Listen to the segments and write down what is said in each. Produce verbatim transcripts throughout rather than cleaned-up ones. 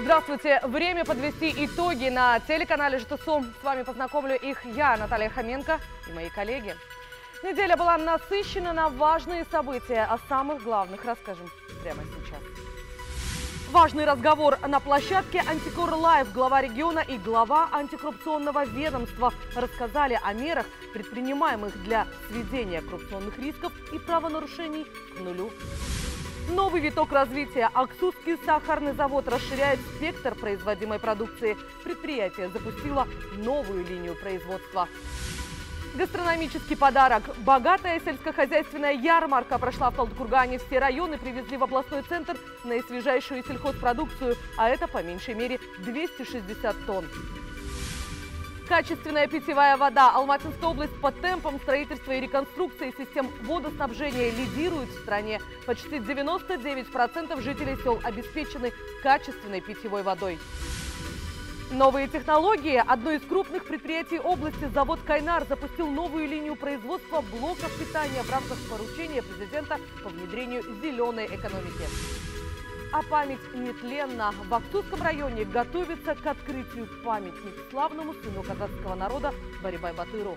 Здравствуйте! Время подвести итоги на телеканале ЖТСУ. С вами познакомлю их я, Наталья Хоменко, и мои коллеги. Неделя была насыщена на важные события. О самых главных расскажем прямо сейчас. Важный разговор на площадке Антикор Лайв. Глава региона и глава антикоррупционного ведомства рассказали о мерах, предпринимаемых для сведения коррупционных рисков и правонарушений к нулю. Новый виток развития. Аксусский сахарный завод расширяет спектр производимой продукции. Предприятие запустило новую линию производства. Гастрономический подарок. Богатая сельскохозяйственная ярмарка прошла в Талдыкургане. Все районы привезли в областной центр наисвежайшую сельхозпродукцию, а это по меньшей мере двести шестьдесят тонн. Качественная питьевая вода. Алматинская область по темпам строительства и реконструкции систем водоснабжения лидирует в стране. Почти девяносто девять процентов жителей сел обеспечены качественной питьевой водой. Новые технологии. Одно из крупных предприятий области, завод «Кайнар», запустил новую линию производства блоков питания в рамках поручения президента по внедрению зеленой экономики. А память нетленна. В Аксусском районе готовится к открытию памятник славному сыну казахского народа Барибай-Батыру.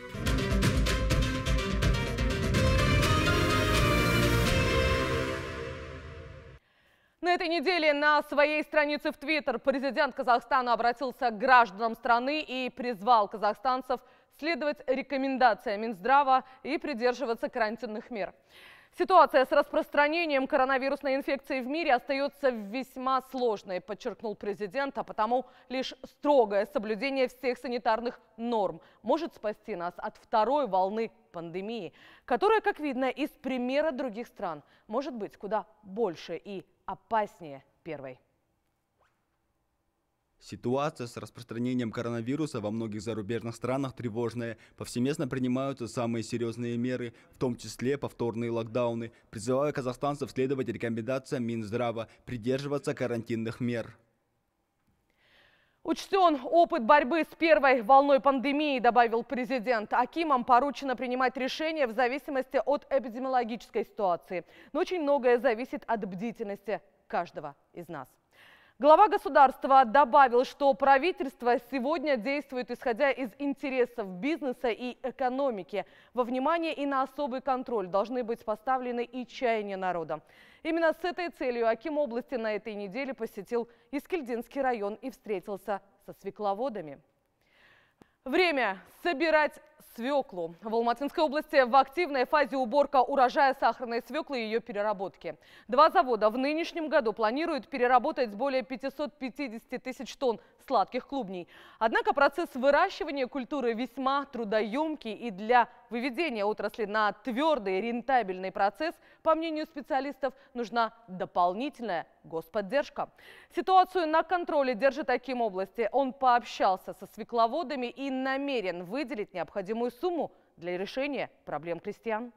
На этой неделе на своей странице в Твиттер президент Казахстана обратился к гражданам страны и призвал казахстанцев следовать рекомендациям Минздрава и придерживаться карантинных мер. Ситуация с распространением коронавирусной инфекции в мире остается весьма сложной, подчеркнул президент, а потому лишь строгое соблюдение всех санитарных норм может спасти нас от второй волны пандемии, которая, как видно из примера других стран, может быть куда больше и опаснее первой. Ситуация с распространением коронавируса во многих зарубежных странах тревожная. Повсеместно принимаются самые серьезные меры, в том числе повторные локдауны. Призываю казахстанцев следовать рекомендациям Минздрава, придерживаться карантинных мер. Учтен опыт борьбы с первой волной пандемии, добавил президент. Акимам поручено принимать решения в зависимости от эпидемиологической ситуации. Но очень многое зависит от бдительности каждого из нас. Глава государства добавил, что правительство сегодня действует исходя из интересов бизнеса и экономики. Во внимание и на особый контроль должны быть поставлены и чаяния народа. Именно с этой целью аким области на этой неделе посетил Искельдинский район и встретился со свекловодами. Время собирать свеклу. В Алматинской области в активной фазе уборка урожая сахарной свеклы и ее переработки. Два завода в нынешнем году планируют переработать более пятисот пятидесяти тысяч тонн сладких клубней. Однако процесс выращивания культуры весьма трудоемкий, и для выведения отрасли на твердый рентабельный процесс, по мнению специалистов, нужна дополнительная господдержка. Ситуацию на контроле держит аким области. Он пообщался со свекловодами и намерен выделить необходимую сумму для решения проблем крестьян.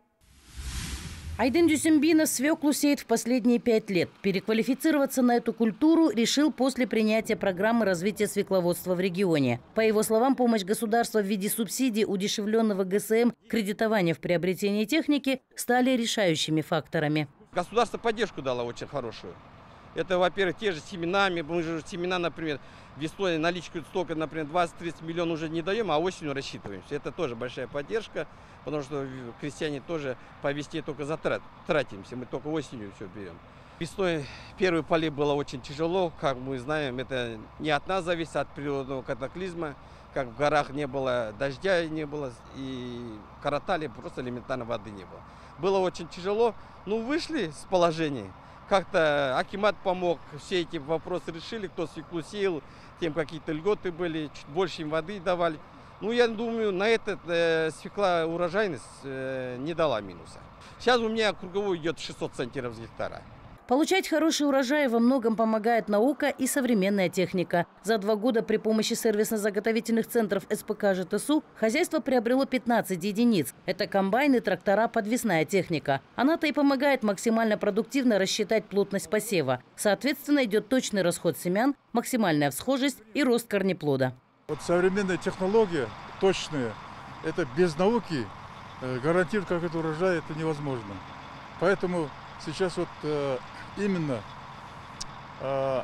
Айдын Дюсембинов свеклу сеет в последние пять лет. Переквалифицироваться на эту культуру решил после принятия программы развития свекловодства в регионе. По его словам, помощь государства в виде субсидий, удешевленного ГСМ, кредитования в приобретении техники стали решающими факторами. Государство поддержку дало очень хорошую. Это, во-первых, те же семена. Мы же семена, например, весной наличку столько, например, двадцать-тридцать миллионов уже не даем, а осенью рассчитываемся. Это тоже большая поддержка, потому что крестьяне тоже по весне только затрат, тратимся, мы только осенью все берем. Весной первый полив было очень тяжело, как мы знаем, это не от нас зависит, от природного катаклизма. Как в горах не было дождя, не было, и коротали, просто элементарно воды не было. Было очень тяжело, но вышли с положения. Как-то акимат помог, все эти вопросы решили, кто свеклу сеял, тем какие-то льготы были, чуть больше им воды давали. Ну, я думаю, на этот э, свекла урожайность э, не дала минуса. Сейчас у меня круговой идет шестьсот центнеров с гектара. Получать хороший урожай во многом помогает наука и современная техника. За два года при помощи сервисно-заготовительных центров СПК ЖТСУ хозяйство приобрело пятнадцать единиц. Это комбайны, трактора, подвесная техника. Она-то и помогает максимально продуктивно рассчитать плотность посева. Соответственно, идет точный расход семян, максимальная всхожесть и рост корнеплода. Вот современная технология, точная, это без науки гарантировать какой-то урожай это невозможно. Поэтому сейчас вот именно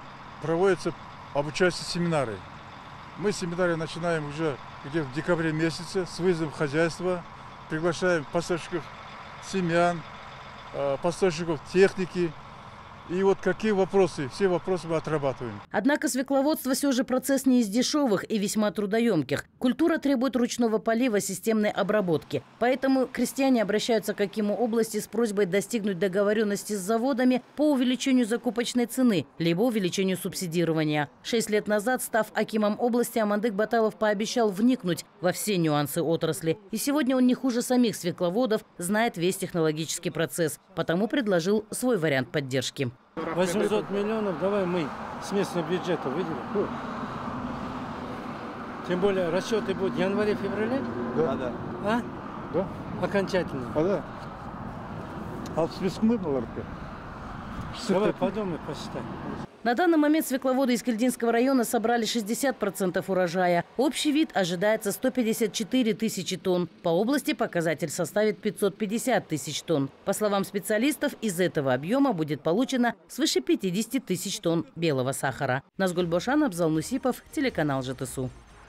проводятся обучающие семинары. Мы семинары начинаем уже где-то в декабре месяце с выездом в хозяйство. Приглашаем поставщиков семян, поставщиков техники. И вот какие вопросы, все вопросы мы отрабатываем. Однако свекловодство все же процесс не из дешевых и весьма трудоемких. Культура требует ручного полива, системной обработки. Поэтому крестьяне обращаются к Акиму области с просьбой достигнуть договоренности с заводами по увеличению закупочной цены, либо увеличению субсидирования. Шесть лет назад, став Акимом области, Амандык Баталов пообещал вникнуть во все нюансы отрасли. И сегодня он не хуже самих свекловодов знает весь технологический процесс. Потому предложил свой вариант поддержки. восемьсот миллионов давай мы с местного бюджета выделим. Тем более расчеты будут в январе-феврале. Да. Да. А? Да. Окончательно. А да. А в мы Давай подумай, посчитай. На данный момент свекловоды из Кильдинского района собрали шестьдесят процентов урожая. Общий вид ожидается сто пятьдесят четыре тысячи тонн. По области показатель составит пятьсот пятьдесят тысяч тонн. По словам специалистов, из этого объема будет получено свыше пятидесяти тысяч тонн белого сахара. Назгуль Бошан, Абзал Нусипов, телеканал ЖТСУ.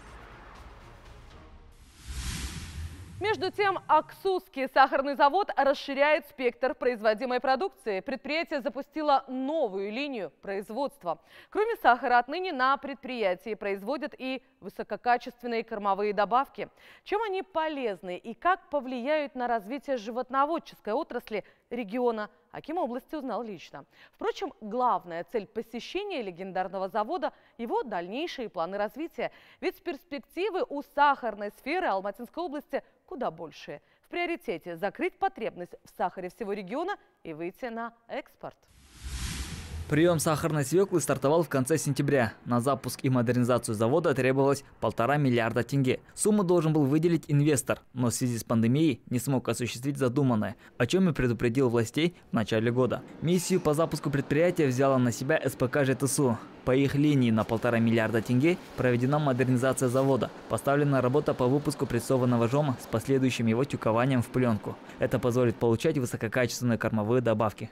Между тем, Аксусский сахарный завод расширяет спектр производимой продукции. Предприятие запустило новую линию производства. Кроме сахара, отныне на предприятии производят и высококачественные кормовые добавки. Чем они полезны и как повлияют на развитие животноводческой отрасли региона, Аким области узнал лично. Впрочем, главная цель посещения легендарного завода – его дальнейшие планы развития. Ведь перспективы у сахарной сферы Алматинской области куда большие. В приоритете закрыть потребность в сахаре всего региона и выйти на экспорт. Прием сахарной свеклы стартовал в конце сентября. На запуск и модернизацию завода требовалось полтора миллиарда тенге. Сумму должен был выделить инвестор, но в связи с пандемией не смог осуществить задуманное, о чем и предупредил властей в начале года. Миссию по запуску предприятия взяла на себя СПК ЖТСУ. По их линии на полтора миллиарда тенге проведена модернизация завода. Поставлена работа по выпуску прессованного жома с последующим его тюкованием в пленку. Это позволит получать высококачественные кормовые добавки.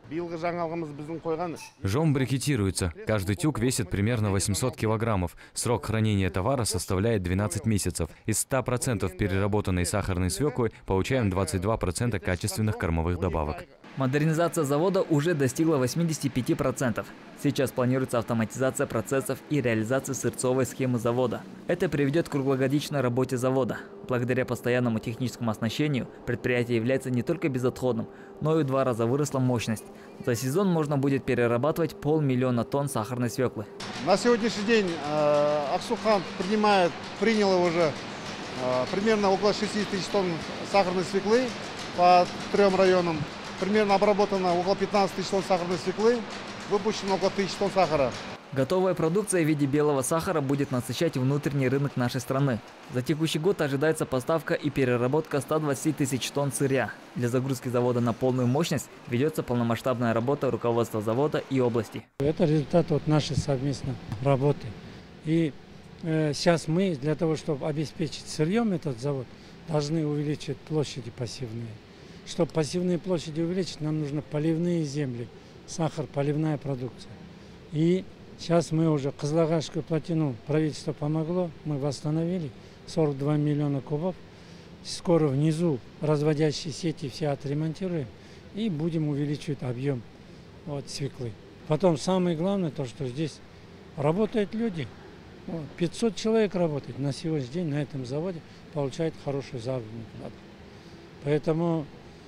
Жом брикетируется. Каждый тюк весит примерно восемьсот килограммов. Срок хранения товара составляет двенадцать месяцев. Из ста процентов переработанной сахарной свеклы получаем двадцать два процента качественных кормовых добавок. Модернизация завода уже достигла восьмидесяти пяти процентов. Сейчас планируется автоматизация процессов и реализация сырцовой схемы завода. Это приведет к круглогодичной работе завода. Благодаря постоянному техническому оснащению предприятие является не только безотходным, но и в два раза выросла мощность. За сезон можно будет перерабатывать полмиллиона тонн сахарной свеклы. На сегодняшний день э, Аксухан принимает, приняла уже э, примерно около шести тысяч тонн сахарной свеклы по трем районам. Примерно обработано около пятнадцати тысяч тонн сахарной свеклы, выпущено около тысячи тонн сахара. Готовая продукция в виде белого сахара будет насыщать внутренний рынок нашей страны. За текущий год ожидается поставка и переработка ста двадцати тысяч тонн сырья. Для загрузки завода на полную мощность ведется полномасштабная работа руководства завода и области. Это результат вот нашей совместной работы. И э, сейчас мы для того, чтобы обеспечить сырьем этот завод, должны увеличить площади пассивные. Чтобы пассивные площади увеличить, нам нужны поливные земли, сахар, поливная продукция. И сейчас мы уже Кызылагашскую плотину правительство помогло, мы восстановили сорок два миллиона кубов. Скоро внизу разводящие сети все отремонтируем и будем увеличивать объем вот, свеклы. Потом самое главное, то, что здесь работают люди. пятьсот человек работает на сегодняшний день на этом заводе, получают хорошую заработную плату. Поэтому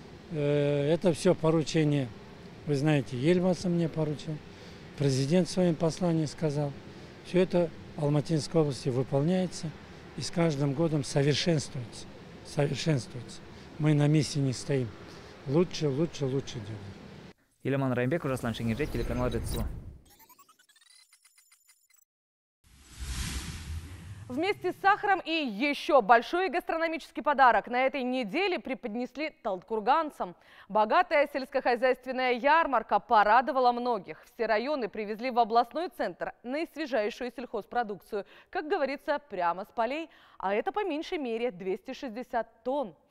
э, это все поручение, вы знаете, Ельбасы мне поручил, президент в своем послании сказал. Все это в Алматинской области выполняется и с каждым годом совершенствуется. Совершенствуется. Мы на месте не стоим. Лучше, лучше, лучше делаем. Илеман Раймбек, Руслан Шенгиржет, телеканал ЖТСУ. Вместе с сахаром и еще большой гастрономический подарок на этой неделе преподнесли талдыкурганцам. Богатая сельскохозяйственная ярмарка порадовала многих. Все районы привезли в областной центр наисвежайшую сельхозпродукцию, как говорится, прямо с полей. А это по меньшей мере двести шестьдесят тонн.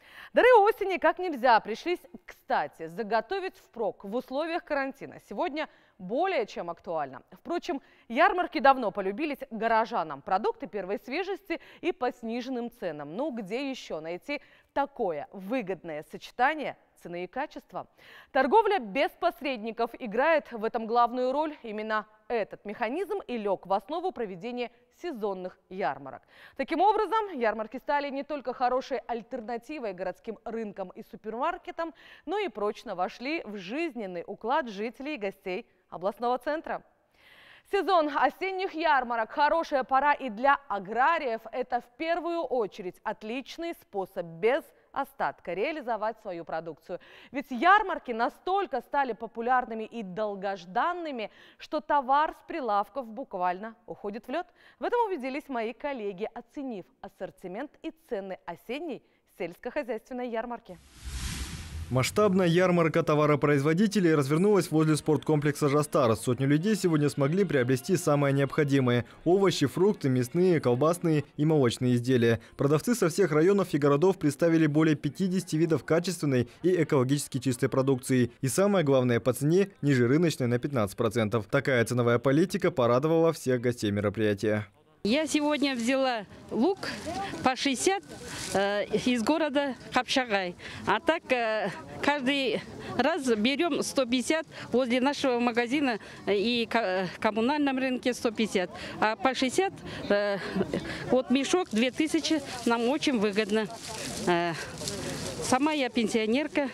Дары осени как нельзя пришлись кстати. Заготовить впрок в условиях карантина сегодня более чем актуально. Впрочем, ярмарки давно полюбились горожанам. Продукты первой свежести и по сниженным ценам. Ну где еще найти такое выгодное сочетание цены и качества? Торговля без посредников играет в этом главную роль. Именно этот механизм и лег в основу проведения сезонных ярмарок. Таким образом, ярмарки стали не только хорошей альтернативой городским рынкам и супермаркетам, но и прочно вошли в жизненный уклад жителей и гостей областного центра. Сезон осенних ярмарок – хорошая пора и для аграриев. Это в первую очередь отличный способ без остатка реализовать свою продукцию. Ведь ярмарки настолько стали популярными и долгожданными, что товар с прилавков буквально уходит в лед. В этом убедились мои коллеги, оценив ассортимент и цены осенней сельскохозяйственной ярмарки. Масштабная ярмарка товаропроизводителей развернулась возле спорткомплекса «Жастар». Сотни людей сегодня смогли приобрести самое необходимое – овощи, фрукты, мясные, колбасные и молочные изделия. Продавцы со всех районов и городов представили более пятидесяти видов качественной и экологически чистой продукции. И самое главное – по цене ниже рыночной на пятнадцать процентов. Такая ценовая политика порадовала всех гостей мероприятия. Я сегодня взяла лук по шестьдесят э, из города Капшагай. А так э, каждый раз берем сто пятьдесят возле нашего магазина и коммунальном рынке сто пятьдесят. А по шестьдесят э, вот мешок две тысячи нам очень выгодно. Э, сама я пенсионерка.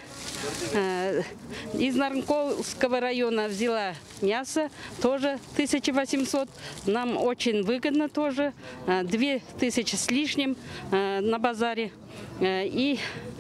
Из Нарынковского района взяла мясо, тоже тысяча восемьсот. Нам очень выгодно тоже, две тысячи с лишним на базаре. И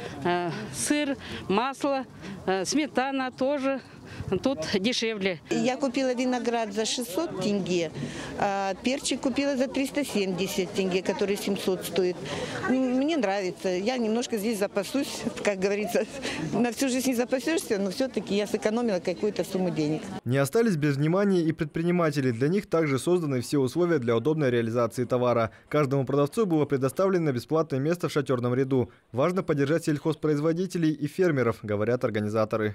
сыр, масло, сметана тоже. Тут дешевле. Я купила виноград за шестьсот тенге, а перчик купила за триста семьдесят тенге, который семьсот стоит. Мне нравится. Я немножко здесь запасусь, как говорится. На всю жизнь не запасешься, но все-таки я сэкономила какую-то сумму денег. Не остались без внимания и предприниматели. Для них также созданы все условия для удобной реализации товара. Каждому продавцу было предоставлено бесплатное место в шатерном ряду. Важно поддержать сельхозпроизводителей и фермеров, говорят организаторы.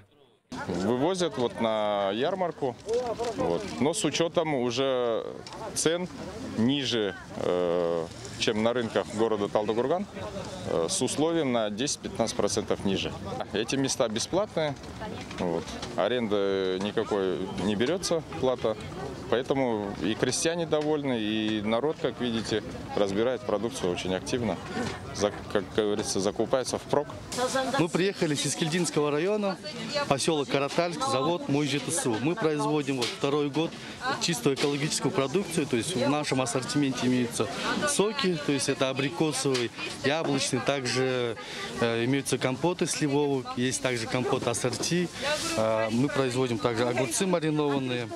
Вывозят вот на ярмарку, вот, но с учетом уже цен ниже, э, чем на рынках города Талдыкурган, э, с условием на десять-пятнадцать процентов ниже. Эти места бесплатные, вот, аренда никакой не берется, плата. Поэтому и крестьяне довольны, и народ, как видите, разбирает продукцию очень активно. За, как говорится, закупается впрок. Мы приехали с Искельдинского района, поселок Каратальск, завод «Мой ЖТСУ». Мы производим вот второй год чистую экологическую продукцию. То есть в нашем ассортименте имеются соки, то есть это абрикосовый, яблочный. Также э, имеются компоты сливовые, есть также компот ассорти. Э, мы производим также огурцы маринованные.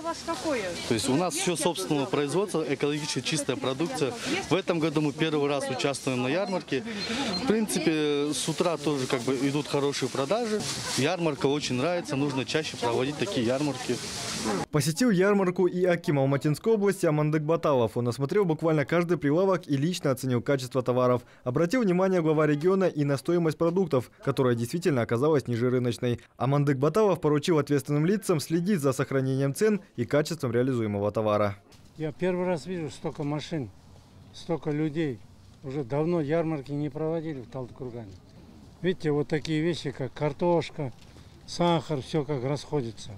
То есть у нас все собственного производства, экологически чистая продукция. В этом году мы первый раз участвуем на ярмарке. В принципе, с утра тоже как бы идут хорошие продажи. Ярмарка очень нравится, нужно чаще проводить такие ярмарки. Посетил ярмарку и аким Алматинской области Амандык Баталов. Он осмотрел буквально каждый прилавок и лично оценил качество товаров. Обратил внимание глава региона и на стоимость продуктов, которая действительно оказалась ниже рыночной. Амандык Баталов поручил ответственным лицам следить за сохранением цен и качеством реализуемого товара. Я первый раз вижу столько машин, столько людей. Уже давно ярмарки не проводили в Талдыкургане. Видите, вот такие вещи, как картошка, сахар, все как расходится.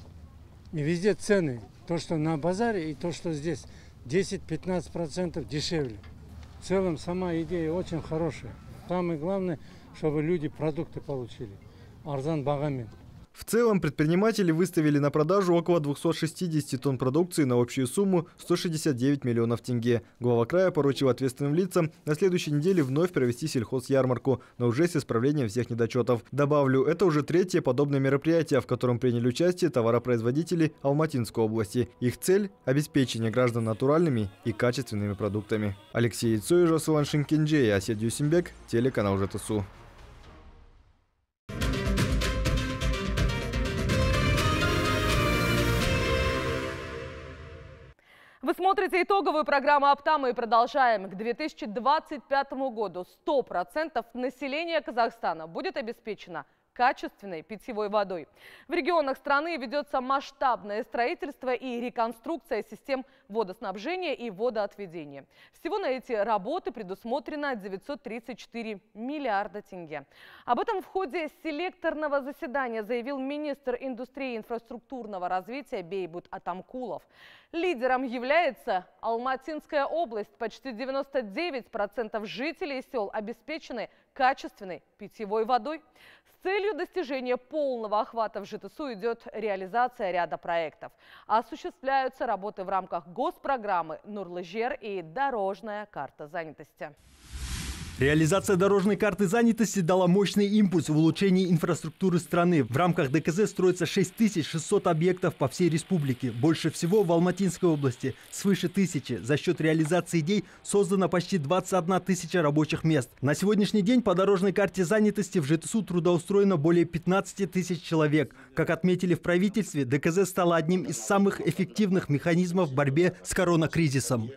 И везде цены. То, что на базаре, и то, что здесь десять-пятнадцать процентов дешевле. В целом, сама идея очень хорошая. Самое главное, чтобы люди продукты получили. Арзан багамин. В целом, предприниматели выставили на продажу около двухсот шестидесяти тонн продукции на общую сумму сто шестьдесят девять миллионов тенге. Глава края поручил ответственным лицам на следующей неделе вновь провести сельхозярмарку, но уже с исправлением всех недочетов. Добавлю, это уже третье подобное мероприятие, в котором приняли участие товаропроизводители Алматинской области. Их цель – обеспечение граждан натуральными и качественными продуктами. Алексей Яцой, Жасулан Шинкенджей, Асет Юсимбек, телеканал ЖТСУ. Вы смотрите смотрите итоговую программу Оптама и продолжаем. К две тысячи двадцать пятому году сто процентов населения Казахстана будет обеспечено качественной питьевой водой. В регионах страны ведется масштабное строительство и реконструкция систем водоснабжения и водоотведения. Всего на эти работы предусмотрено девятьсот тридцать четыре миллиарда тенге. Об этом в ходе селекторного заседания заявил министр индустрии и инфраструктурного развития Бейбут Атамкулов. Лидером является Алматинская область. Почти девяносто девять процентов жителей сел обеспечены качественной питьевой водой. С целью достижения полного охвата в ЖТСУ идет реализация ряда проектов. Осуществляются работы в рамках госпрограммы «Нурлы-жер» и «Дорожная карта занятости». Реализация дорожной карты занятости дала мощный импульс в улучшении инфраструктуры страны. В рамках ДКЗ строится шесть тысяч шестьсот объектов по всей республике. Больше всего в Алматинской области – свыше тысячи. За счет реализации идей создано почти двадцать одна тысяча рабочих мест. На сегодняшний день по дорожной карте занятости в ЖТСУ трудоустроено более пятнадцати тысяч человек. Как отметили в правительстве, ДКЗ стало одним из самых эффективных механизмов в борьбе с коронакризисом.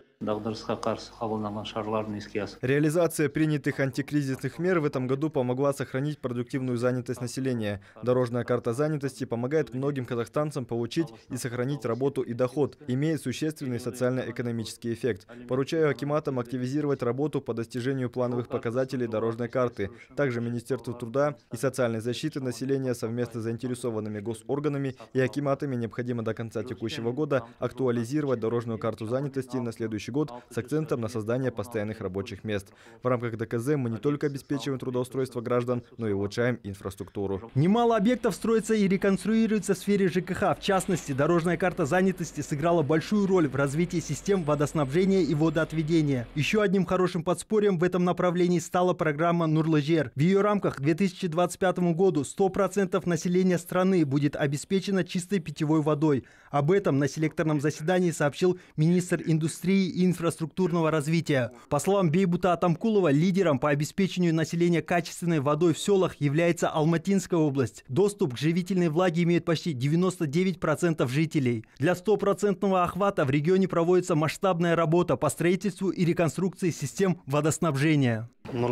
Реализация принятых антикризисных мер в этом году помогла сохранить продуктивную занятость населения. Дорожная карта занятости помогает многим казахстанцам получить и сохранить работу и доход, имеет существенный социально-экономический эффект. Поручаю акиматам активизировать работу по достижению плановых показателей дорожной карты. Также Министерству труда и социальной защиты населения совместно с заинтересованными госорганами и акиматами необходимо до конца текущего года актуализировать дорожную карту занятости на следующий год с акцентом на создание постоянных рабочих мест. В рамках ДКЗ мы не только обеспечиваем трудоустройство граждан, но и улучшаем инфраструктуру. Немало объектов строится и реконструируется в сфере ЖКХ. В частности, дорожная карта занятости сыграла большую роль в развитии систем водоснабжения и водоотведения. Еще одним хорошим подспорьем в этом направлении стала программа «Нурлы-жер». В ее рамках к две тысячи двадцать пятому году сто процентов населения страны будет обеспечено чистой питьевой водой. Об этом на селекторном заседании сообщил министр индустрии и инфраструктурного развития. По словам Бейбута Атамкулова, лидером по обеспечению населения качественной водой в селах является Алматинская область. Доступ к живительной влаге имеют почти девяносто девять процентов жителей. Для стопроцентного охвата в регионе проводится масштабная работа по строительству и реконструкции систем водоснабжения.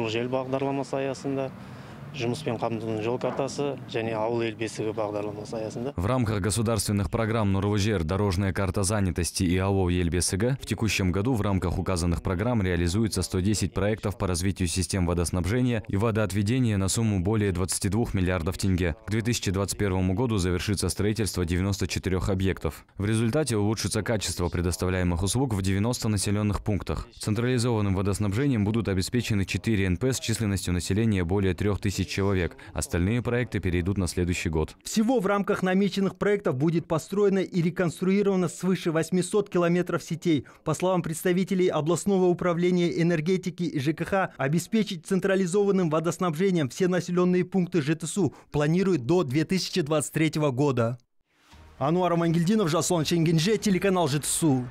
В рамках государственных программ «Нурлы-жер», «Дорожная карта занятости» и АО «Ел-Бесігі» в текущем году в рамках указанных программ реализуется сто десять проектов по развитию систем водоснабжения и водоотведения на сумму более двадцати двух миллиардов тенге. К две тысячи двадцать первому году завершится строительство девяноста четырёх объектов. В результате улучшится качество предоставляемых услуг в девяноста населенных пунктах. Централизованным водоснабжением будут обеспечены четыре эн пэ с численностью населения более трёх тысяч человек. Остальные проекты перейдут на следующий год. Всего в рамках намеченных проектов будет построено и реконструировано свыше восьмисот километров сетей. По словам представителей областного управления энергетики и ЖКХ, обеспечить централизованным водоснабжением все населенные пункты ЖТСУ планируют до две тысячи двадцать третьего года. Ануар Амангельдинов, Жаслан Ченгенже, телеканал ЖТСУ.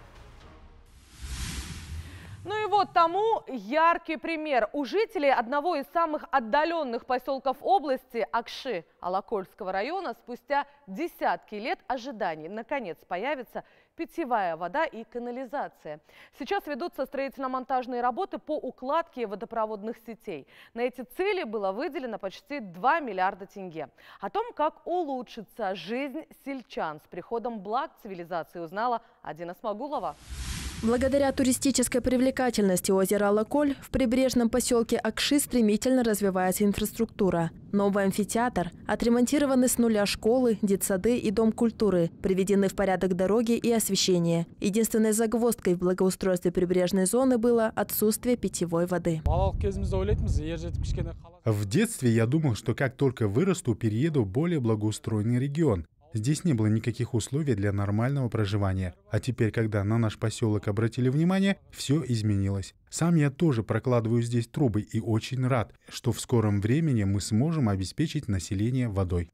Ну и вот тому яркий пример. У жителей одного из самых отдаленных поселков области, Акши Алакольского района, спустя десятки лет ожиданий наконец появится питьевая вода и канализация. Сейчас ведутся строительно-монтажные работы по укладке водопроводных сетей. На эти цели было выделено почти два миллиарда тенге. О том, как улучшится жизнь сельчан с приходом благ цивилизации, узнала Адина Смагулова. Благодаря туристической привлекательности озера Алаколь в прибрежном поселке Акши стремительно развивается инфраструктура. Новый амфитеатр, отремонтированы с нуля школы, детсады и дом культуры, приведены в порядок дороги и освещение. Единственной загвоздкой в благоустройстве прибрежной зоны было отсутствие питьевой воды. В детстве я думал, что как только вырасту, перееду в более благоустроенный регион. Здесь не было никаких условий для нормального проживания. А теперь, когда на наш поселок обратили внимание, все изменилось. Сам я тоже прокладываю здесь трубы и очень рад, что в скором времени мы сможем обеспечить население водой.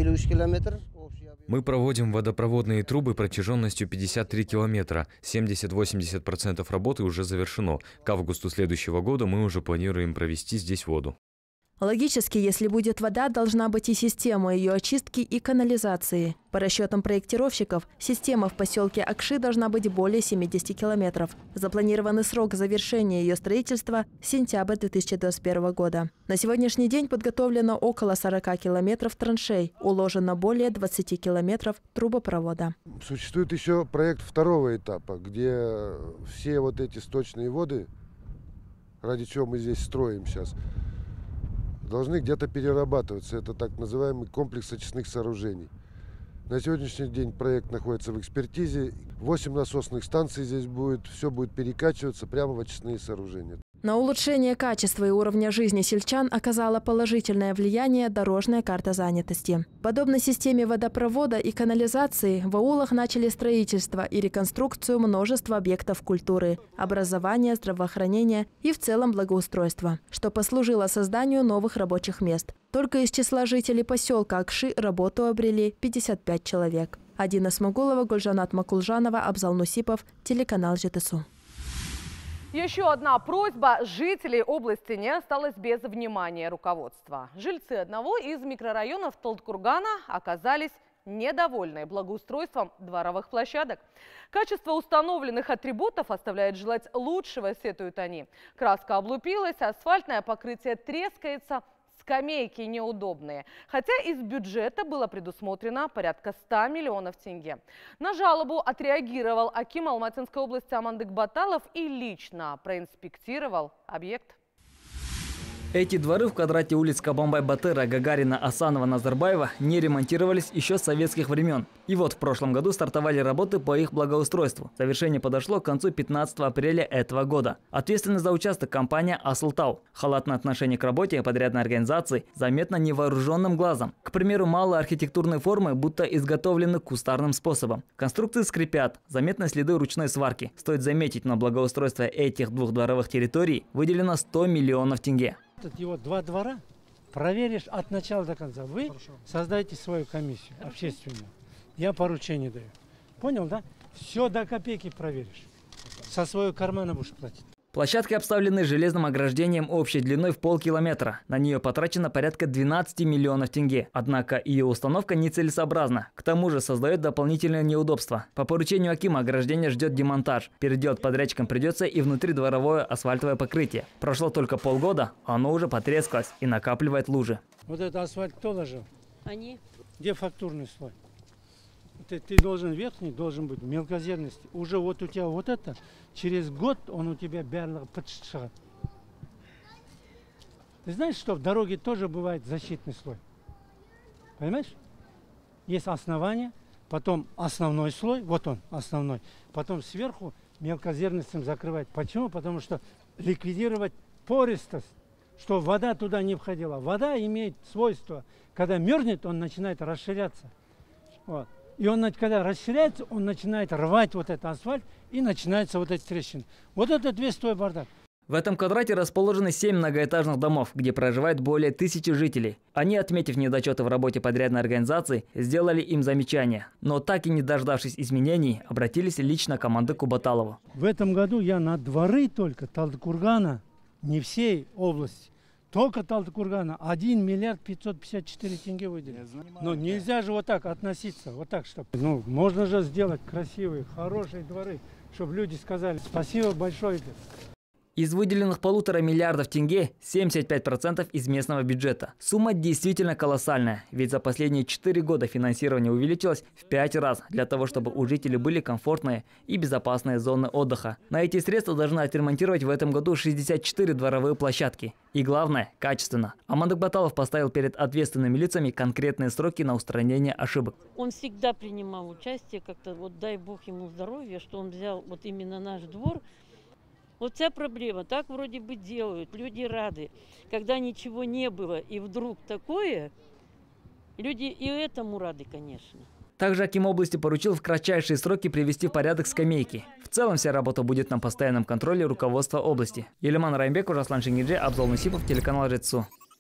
Мы проводим водопроводные трубы протяженностью пятьдесят три километра. семьдесят-восемьдесят процентов работы уже завершено. К августу следующего года мы уже планируем провести здесь воду. Логически, если будет вода, должна быть и система ее очистки и канализации. По расчетам проектировщиков, система в поселке Акши должна быть более семидесяти километров. Запланированный срок завершения ее строительства – сентябрь две тысячи двадцать первого года. На сегодняшний день подготовлено около сорока километров траншей, уложено более двадцати километров трубопровода. Существует еще проект второго этапа, где все вот эти сточные воды, ради чего мы здесь строим сейчас, должны где-то перерабатываться. Это так называемый комплекс очистных сооружений. На сегодняшний день проект находится в экспертизе. восемь насосных станций здесь будет, все будет перекачиваться прямо в очистные сооружения. На улучшение качества и уровня жизни сельчан оказала положительное влияние дорожная карта занятости. Подобно системе водопровода и канализации в аулах начали строительство и реконструкцию множества объектов культуры, образования, здравоохранения и в целом благоустройства, что послужило созданию новых рабочих мест. Только из числа жителей поселка Акши работу обрели пятьдесят пять человек. Адина Смогулова, Гульжанат Макулжанова, Абзал Нусипов, телеканал ЖТСУ. Еще одна просьба. Жителей области не осталось без внимания руководства. Жильцы одного из микрорайонов Талдыкургана оказались недовольны благоустройством дворовых площадок. Качество установленных атрибутов оставляет желать лучшего, сетуют они. Краска облупилась, асфальтное покрытие трескается, скамейки неудобные. Хотя из бюджета было предусмотрено порядка ста миллионов тенге. На жалобу отреагировал аким Алматинской области Амандык Баталов и лично проинспектировал объект. Эти дворы в квадрате улиц Кабанбай-Батыра, Гагарина, Асанова, Назарбаева не ремонтировались еще с советских времен. И вот в прошлом году стартовали работы по их благоустройству. Завершение подошло к концу пятнадцатого апреля этого года. Ответственна за участок компания «Асултау». Халатное отношение к работе подрядной организации заметно невооруженным глазом. К примеру, малые архитектурные формы будто изготовлены кустарным способом. Конструкции скрипят, заметны следы ручной сварки. Стоит заметить, на благоустройство этих двух дворовых территорий выделено сто миллионов тенге. Его два двора проверишь от начала до конца. Вы Хорошо. Создаете свою комиссию общественную. Я поручение даю. Понял, да? Все до копейки проверишь. Со своего кармана будешь платить. Площадки обставлены железным ограждением общей длиной в полкилометра. На нее потрачено порядка двенадцати миллионов тенге. Однако ее установка нецелесообразна. К тому же создает дополнительное неудобство. По поручению акима ограждение ждет демонтаж. Переделать подрядчикам придется и внутридворовое асфальтовое покрытие. Прошло только полгода, а оно уже потрескалось и накапливает лужи. Вот это асфальт кто ложил? Они. Где фактурный слой? Ты, ты должен верхний, должен быть мелкозерность. Уже вот у тебя вот это, через год он у тебя берло подшагает. Ты знаешь, что в дороге тоже бывает защитный слой? Понимаешь? Есть основание, потом основной слой, вот он основной, потом сверху мелкозерностью закрывать. Почему? Потому что ликвидировать пористость, что вода туда не входила. Вода имеет свойство, когда мерзнет, он начинает расширяться. Вот. И он, когда расширяется, он начинает рвать вот этот асфальт, и начинаются вот эти трещины. Вот это весь твой бардак. В этом квадрате расположены семь многоэтажных домов, где проживает более тысячи жителей. Они, отметив недочеты в работе подрядной организации, сделали им замечания. Но так и не дождавшись изменений, обратились лично к Амандыку Баталову. В этом году я на дворы только Талдыкургана, не всей области, только Талдыкургана один миллиард пятьсот пятьдесят четыре тенге выделил. Но нельзя же вот так относиться, вот так, чтобы... Ну, можно же сделать красивые, хорошие дворы, чтобы люди сказали спасибо большое. Из выделенных полутора миллиардов тенге семьдесят пять процентов из местного бюджета. Сумма действительно колоссальная, ведь за последние четыре года финансирование увеличилось в пять раз для того, чтобы у жителей были комфортные и безопасные зоны отдыха. На эти средства должны отремонтировать в этом году шестьдесят четыре дворовые площадки. И главное, качественно. Амандык Баталов поставил перед ответственными лицами конкретные сроки на устранение ошибок. Он всегда принимал участие, как-то вот дай бог ему здоровья, что он взял вот именно наш двор. Вот вся проблема. Так вроде бы делают, люди рады. Когда ничего не было и вдруг такое, люди и этому рады, конечно. Также аким области поручил в кратчайшие сроки привести в порядок скамейки. В целом вся работа будет на постоянном контроле руководства области. Елиман Раймбеков, Жаслан Шенгидже, Абзал Нусипов, телеканал ЖТСУ.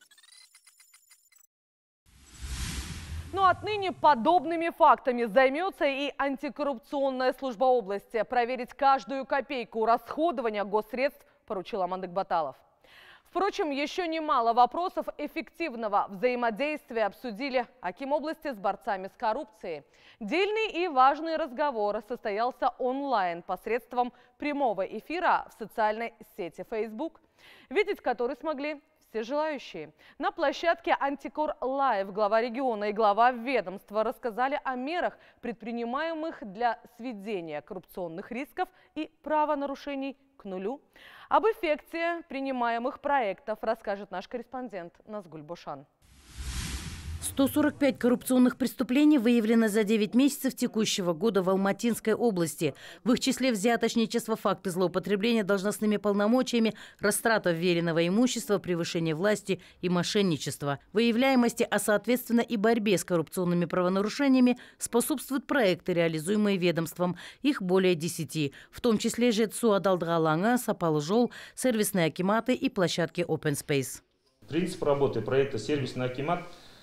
Но отныне подобными фактами займется и антикоррупционная служба области. Проверить каждую копейку расходования госсредств поручил Амандык Баталов. В Впрочем, еще немало вопросов эффективного взаимодействия обсудили Акимобласти с борцами с коррупцией. Дельный и важный разговор состоялся онлайн посредством прямого эфира в социальной сети Facebook, видеть который смогли все желающие. На площадке Антикор Лайв глава региона и глава ведомства рассказали о мерах, предпринимаемых для сведения коррупционных рисков и правонарушений к нулю. Об эффекте принимаемых проектов расскажет наш корреспондент Назгуль Бошан. сто сорок пять коррупционных преступлений выявлено за девять месяцев текущего года в Алматинской области. В их числе взяточничество, факты злоупотребления должностными полномочиями, растрата вверенного имущества, превышение власти и мошенничество. Выявляемости, а соответственно и борьбе с коррупционными правонарушениями способствуют проекты, реализуемые ведомством. Их более десяти, в том числе ЖЭЦУ Адалдгаланга, Сапалжол, сервисные акиматы и площадки Open Space. Принцип работы проекта «Сервисный акимат»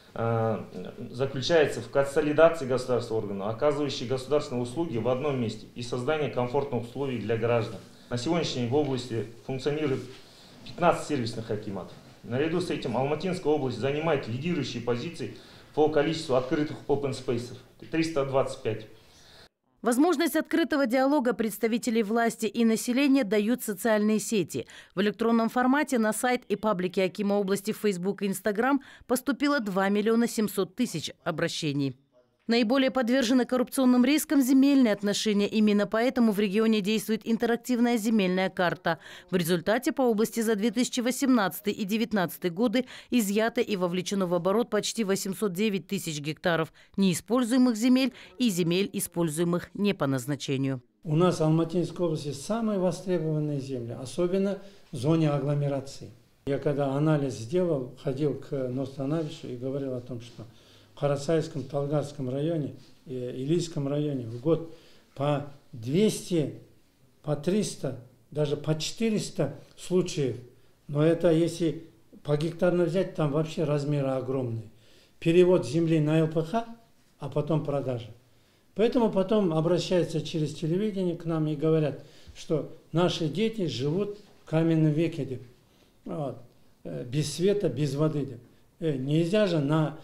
заключается в консолидации государственных органов, оказывающих государственные услуги в одном месте и создании комфортных условий для граждан. На сегодняшний день в области функционирует пятнадцать сервисных акиматов. Наряду с этим Алматинская область занимает лидирующие позиции по количеству открытых open space – триста двадцать пять. Возможность открытого диалога представителей власти и населения дают социальные сети. В электронном формате на сайт и паблики Акима области в Facebook и Instagram поступило два миллиона семьсот тысяч обращений. Наиболее подвержены коррупционным рискам земельные отношения. Именно поэтому в регионе действует интерактивная земельная карта. В результате по области за две тысячи восемнадцатый и две тысячи девятнадцатый годы изъято и вовлечено в оборот почти восемьсот девять тысяч гектаров неиспользуемых земель и земель, используемых не по назначению. У нас в Алматинской области самые востребованные земли, особенно в зоне агломерации. Я когда анализ сделал, ходил к Ностановичу и говорил о том, что в Карасайском, Талгарском районе и Илийском районе в год по двести, по триста, даже по четыреста случаев. Но это если по гектарно взять, там вообще размеры огромные. Перевод земли на эл пэ ха, а потом продажа. Поэтому потом обращаются через телевидение к нам и говорят, что наши дети живут в каменном веке, вот, без света, без воды. Нельзя же на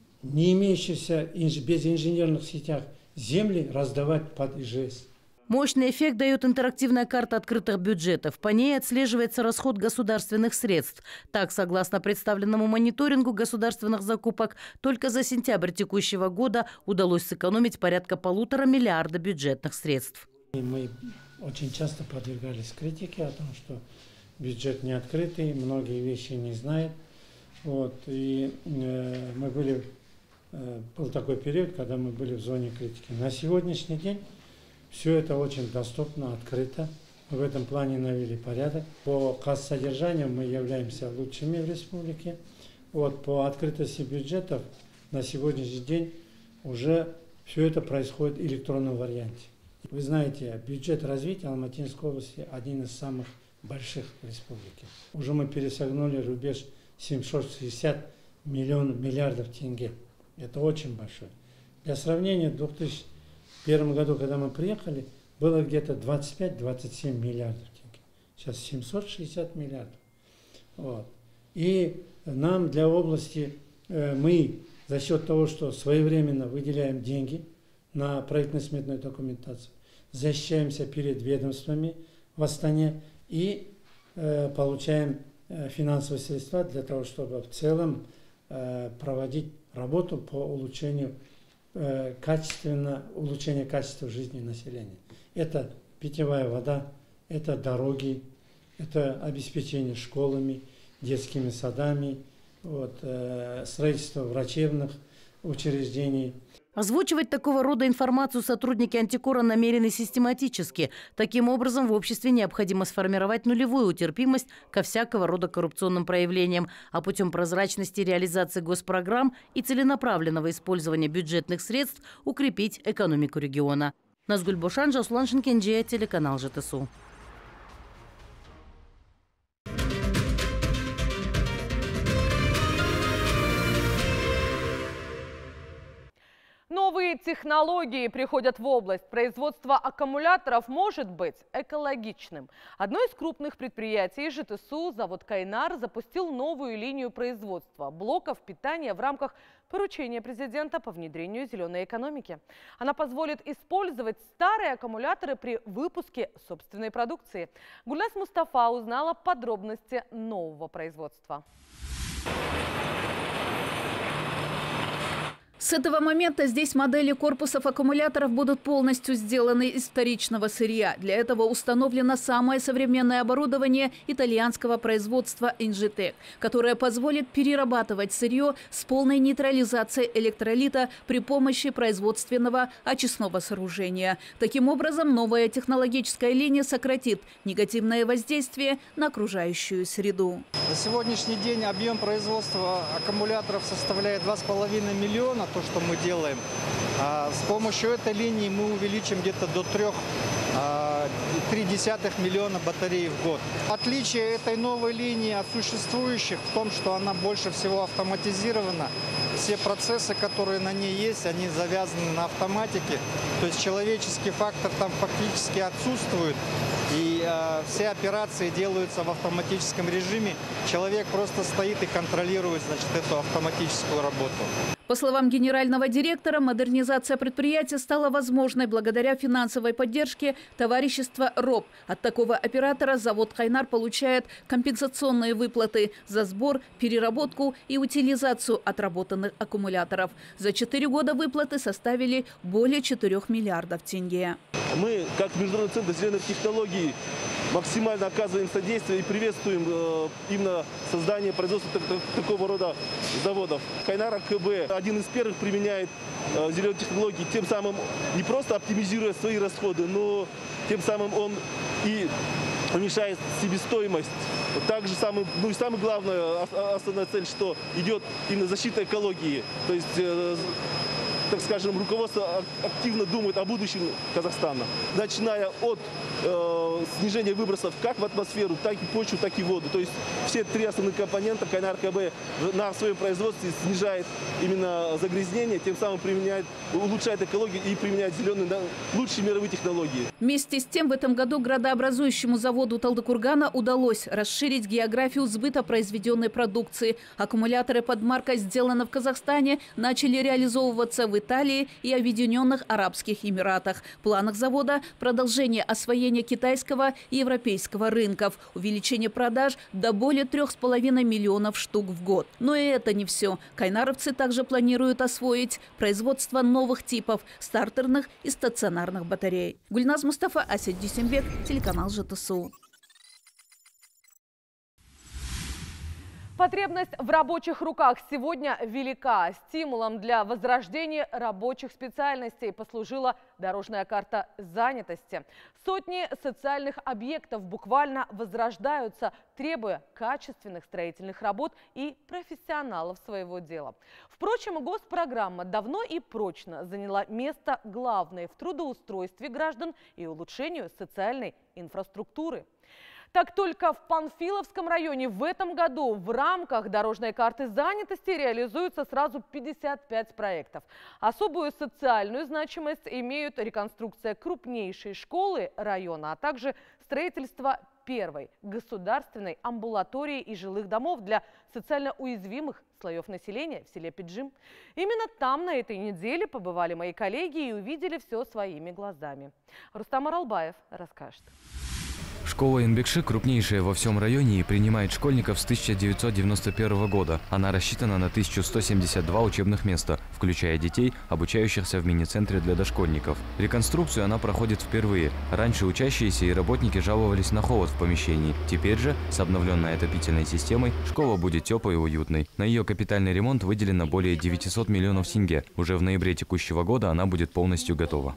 не имеющихся без инженерных сетях земли раздавать под и жэ эс. Мощный эффект дает интерактивная карта открытых бюджетов. По ней отслеживается расход государственных средств. Так, согласно представленному мониторингу государственных закупок, только за сентябрь текущего года удалось сэкономить порядка полутора миллиарда бюджетных средств. Мы очень часто подвергались критике о том, что бюджет не открытый, многие вещи не знают. Вот, и э, мы были... Был такой период, когда мы были в зоне критики. На сегодняшний день все это очень доступно, открыто. Мы в этом плане навели порядок. По кассодержанию мы являемся лучшими в республике. Вот, по открытости бюджетов на сегодняшний день уже все это происходит в электронном варианте. Вы знаете, бюджет развития Алматинской области один из самых больших в республике. Уже мы пересогнули рубеж семьсот шестьдесят миллионов миллиардов тенге. Это очень большое. Для сравнения, в две тысячи первом году, когда мы приехали, было где-то двадцать пять — двадцать семь миллиардов тенге. Сейчас семьсот шестьдесят миллиардов. Вот. И нам для области, э, мы за счет того, что своевременно выделяем деньги на проектно-сметную документацию, защищаемся перед ведомствами в Астане и э, получаем э, финансовые средства для того, чтобы в целом э, проводить работу по улучшению, э, качественно, улучшению качества жизни населения. Это питьевая вода, это дороги, это обеспечение школами, детскими садами, вот, э, строительство врачебных учреждений. Озвучивать такого рода информацию сотрудники Антикора намерены систематически. Таким образом, в обществе необходимо сформировать нулевую терпимость ко всякого рода коррупционным проявлениям, а путем прозрачности реализации госпрограмм и целенаправленного использования бюджетных средств укрепить экономику региона. Назгуль Бошан, Жасулан Шенкенджи, телеканал жэ тэ эс у. Новый Новые технологии приходят в область. Производство аккумуляторов может быть экологичным. Одно из крупных предприятий ЖТСУ, завод «Кайнар», запустил новую линию производства блоков питания в рамках поручения президента по внедрению зеленой экономики. Она позволит использовать старые аккумуляторы при выпуске собственной продукции. Гульназ Мустафа узнала подробности нового производства. С этого момента здесь модели корпусов аккумуляторов будут полностью сделаны из вторичного сырья. Для этого установлено самое современное оборудование итальянского производства «Инжитек», которое позволит перерабатывать сырье с полной нейтрализацией электролита при помощи производственного очистного сооружения. Таким образом, новая технологическая линия сократит негативное воздействие на окружающую среду. На сегодняшний день объем производства аккумуляторов составляет два с половиной миллиона. То, что мы делаем. А с помощью этой линии мы увеличим где-то до трех и три десятых миллиона батарей в год. Отличие этой новой линии от существующих в том, что она больше всего автоматизирована. Все процессы, которые на ней есть, они завязаны на автоматике. То есть человеческий фактор там фактически отсутствует. И э, все операции делаются в автоматическом режиме. Человек просто стоит и контролирует, значит, эту автоматическую работу. По словам генерального директора, модернизация предприятия стала возможной благодаря финансовой поддержке товарищества РОП. От такого оператора завод «Кайнар» получает компенсационные выплаты за сбор, переработку и утилизацию отработанных аккумуляторов. За четыре года выплаты составили более четырёх миллиардов тенге. Мы, как Международный центр зеленых технологий, максимально оказываем содействие и приветствуем э, именно создание производства так, так, такого рода заводов. Кайнар АКБ один из первых применяет э, зеленые технологии, тем самым не просто оптимизируя свои расходы, но тем самым он и уменьшает себестоимость. Также самый, ну и самое главное, основная цель, что идет именно защита экологии. То есть, э, так скажем, руководство активно думает о будущем Казахстана, начиная от э, снижения выбросов как в атмосферу, так и почву, так и воду. То есть все три основных компонента Кайнар АКБ на своем производстве снижает именно загрязнение, тем самым применяет, улучшает экологию и применяет зеленые, лучшие мировые технологии. Вместе с тем в этом году градообразующему заводу Талдыкургана удалось расширить географию сбыта произведенной продукции. Аккумуляторы под маркой «Сделано в Казахстане» начали реализовываться в Италии и Объединенных Арабских Эмиратах. В планах завода продолжение освоения китайского и европейского рынков, увеличение продаж до более трех с половиной миллионов штук в год. Но и это не все. Кайнаровцы также планируют освоить производство новых типов стартерных и стационарных батарей. Гульназ Мустафа, Асет Дюсембек, телеканал ЖТСУ. Потребность в рабочих руках сегодня велика. Стимулом для возрождения рабочих специальностей послужила дорожная карта занятости. Сотни социальных объектов буквально возрождаются, требуя качественных строительных работ и профессионалов своего дела. Впрочем, госпрограмма давно и прочно заняла место главное в трудоустройстве граждан и улучшению социальной инфраструктуры. Так только в Панфиловском районе в этом году в рамках дорожной карты занятости реализуются сразу пятьдесят пять проектов. Особую социальную значимость имеют реконструкция крупнейшей школы района, а также строительство первой государственной амбулатории и жилых домов для социально уязвимых слоев населения в селе Пиджим. Именно там на этой неделе побывали мои коллеги и увидели все своими глазами. Рустам Аралбаев расскажет. Школа Инбекши крупнейшая во всем районе и принимает школьников с тысяча девятьсот девяносто первого года. Она рассчитана на тысячу сто семьдесят два учебных места, включая детей, обучающихся в мини-центре для дошкольников. Реконструкцию она проходит впервые. Раньше учащиеся и работники жаловались на холод в помещении. Теперь же, с обновленной отопительной системой, школа будет теплой и уютной. На ее капитальный ремонт выделено более девятисот миллионов тенге. Уже в ноябре текущего года она будет полностью готова.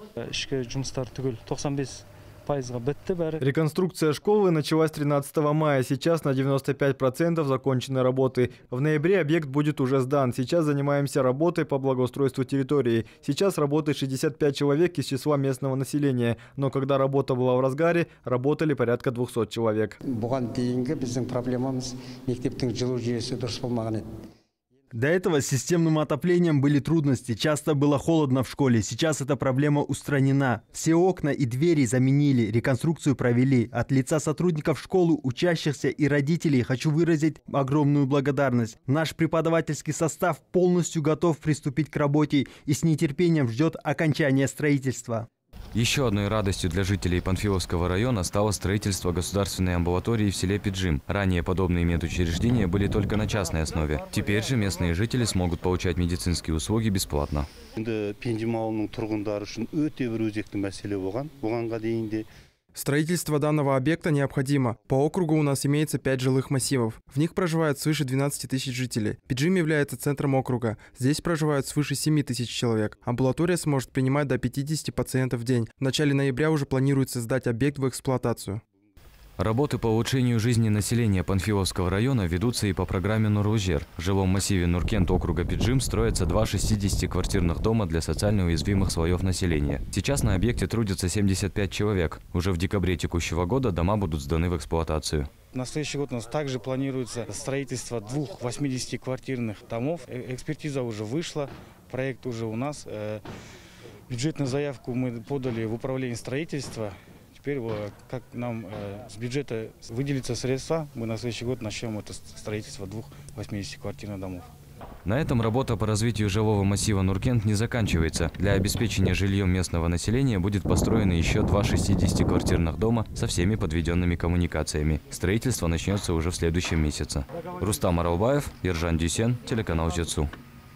Реконструкция школы началась тринадцатого мая. Сейчас на девяносто пять процентов закончены работы. В ноябре объект будет уже сдан. Сейчас занимаемся работой по благоустройству территории. Сейчас работает шестьдесят пять человек из числа местного населения. Но когда работа была в разгаре, работали порядка двухсот человек. До этого с системным отоплением были трудности. Часто было холодно в школе. Сейчас эта проблема устранена. Все окна и двери заменили, реконструкцию провели. От лица сотрудников школы, учащихся и родителей хочу выразить огромную благодарность. Наш преподавательский состав полностью готов приступить к работе и с нетерпением ждет окончания строительства. Еще одной радостью для жителей Панфиловского района стало строительство государственной амбулатории в селе Пиджим. Ранее подобные медучреждения были только на частной основе. Теперь же местные жители смогут получать медицинские услуги бесплатно. Строительство данного объекта необходимо. По округу у нас имеется пять жилых массивов. В них проживают свыше двенадцати тысяч жителей. Пиджим является центром округа. Здесь проживают свыше семи тысяч человек. Амбулатория сможет принимать до пятидесяти пациентов в день. В начале ноября уже планируется сдать объект в эксплуатацию. Работы по улучшению жизни населения Панфиловского района ведутся и по программе «Нур-Узер». В жилом массиве Нуркент округа Пиджим строятся два шестидесятиквартирных дома для социально уязвимых слоев населения. Сейчас на объекте трудятся семьдесят пять человек. Уже в декабре текущего года дома будут сданы в эксплуатацию. На следующий год у нас также планируется строительство двух восьмидесятиквартирных домов. Экспертиза уже вышла, проект уже у нас. Бюджетную заявку мы подали в управление строительства. Теперь, как нам э, с бюджета выделится средства, мы на следующий год начнем это строительство двух восьмидесятиквартирных домов. На этом работа по развитию жилого массива Нуркент не заканчивается. Для обеспечения жильем местного населения будет построено еще два шестидесятиквартирных дома со всеми подведенными коммуникациями. Строительство начнется уже в следующем месяце. Рустам Аралбаев, Ержан Дюсен, телеканал Жетсу.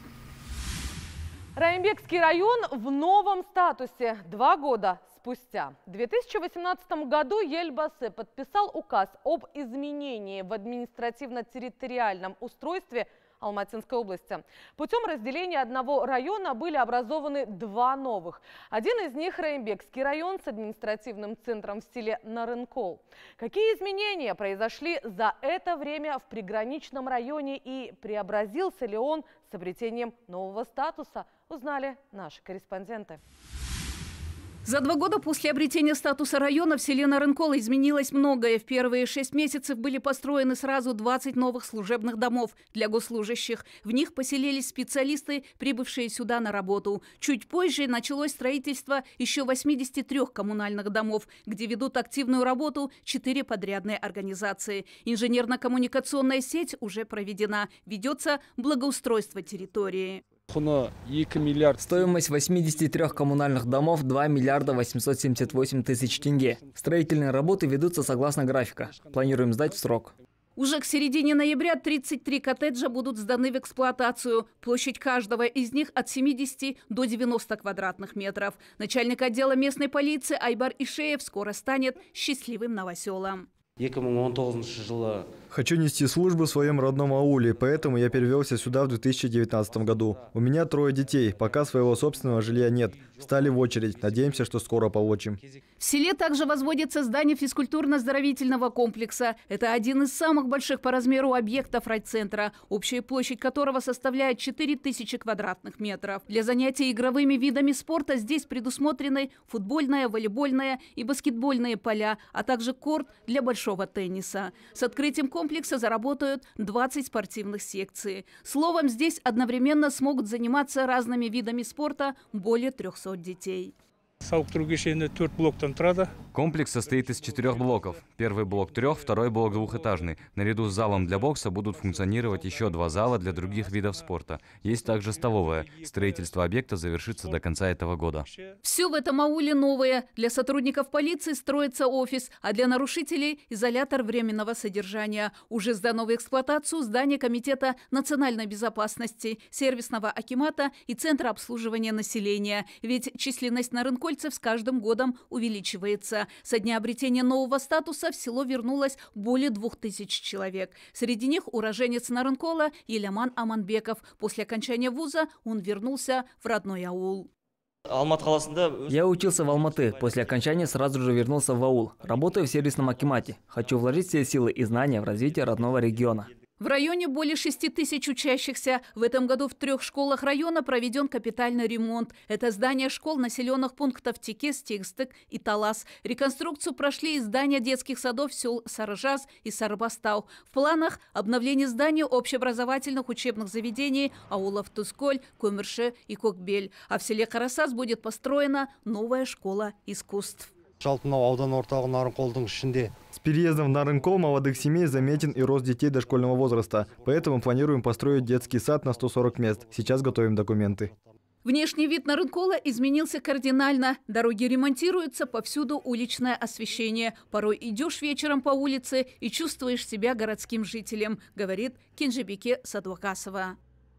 Раимбекский район в новом статусе два года спустя. В две тысячи восемнадцатом году Елбасы подписал указ об изменении в административно-территориальном устройстве Алматинской области. Путем разделения одного района были образованы два новых. Один из них – Раимбекский район с административным центром в селе Нарынкол. Какие изменения произошли за это время в приграничном районе и преобразился ли он с обретением нового статуса, узнали наши корреспонденты. За два года после обретения статуса района в селе Нарынкол изменилось многое. В первые шесть месяцев были построены сразу двадцать новых служебных домов для госслужащих. В них поселились специалисты, прибывшие сюда на работу. Чуть позже началось строительство еще восьмидесяти трёх коммунальных домов, где ведут активную работу четыре подрядные организации. Инженерно-коммуникационная сеть уже проведена. Ведется благоустройство территории. Стоимость восьмидесяти трёх коммунальных домов – два миллиарда восемьсот семьдесят восемь тысяч тенге. Строительные работы ведутся согласно графика. Планируем сдать в срок. Уже к середине ноября тридцать три коттеджа будут сданы в эксплуатацию. Площадь каждого из них от семидесяти до девяноста квадратных метров. Начальник отдела местной полиции Айбар Ишеев скоро станет счастливым новоселом. Хочу нести службу в своем родном ауле, поэтому я перевелся сюда в две тысячи девятнадцатом году. У меня трое детей, пока своего собственного жилья нет. Встали в очередь, надеемся, что скоро получим. В селе также возводится здание физкультурно-оздоровительного комплекса. Это один из самых больших по размеру объектов райцентра, общая площадь которого составляет четыре тысячи квадратных метров. Для занятий игровыми видами спорта здесь предусмотрены футбольная, волейбольная и баскетбольные поля, а также корт для большого тенниса. С открытием комплекса заработают двадцать спортивных секций. Словом, здесь одновременно смогут заниматься разными видами спорта более трёхсот детей. Комплекс состоит из четырех блоков. Первый блок трех, второй блок двухэтажный. Наряду с залом для бокса будут функционировать еще два зала для других видов спорта. Есть также столовая. Строительство объекта завершится до конца этого года. Все в этом ауле новое. Для сотрудников полиции строится офис, а для нарушителей – изолятор временного содержания. Уже сдано в эксплуатацию здание Комитета национальной безопасности, сервисного акимата и Центра обслуживания населения. Ведь численность нарынкольцев с каждым годом увеличивается. Со дня обретения нового статуса в село вернулось более двух тысяч человек. Среди них уроженец Нарынкола Еляман Аманбеков. После окончания вуза он вернулся в родной аул. Я учился в Алматы. После окончания сразу же вернулся в аул. Работаю в сервисном акимате. Хочу вложить все силы и знания в развитие родного региона. В районе более шести тысяч учащихся. В этом году в трех школах района проведен капитальный ремонт. Это здания школ населенных пунктов Текес, Текстык и Талас. Реконструкцию прошли и здания детских садов сел Сарыжаз и Сарыбастау. В планах обновление зданий общеобразовательных учебных заведений аулов Тусколь, Көмірші и Кокбель. А в селе Карасаз будет построена новая школа искусств. С переездом в Нарынкол молодых семей заметен и рост детей дошкольного возраста. Поэтому планируем построить детский сад на сто сорок мест. Сейчас готовим документы. Внешний вид Нарынкола изменился кардинально. Дороги ремонтируются, повсюду уличное освещение. Порой идешь вечером по улице и чувствуешь себя городским жителем, говорит Кенжебеке Садвакасова.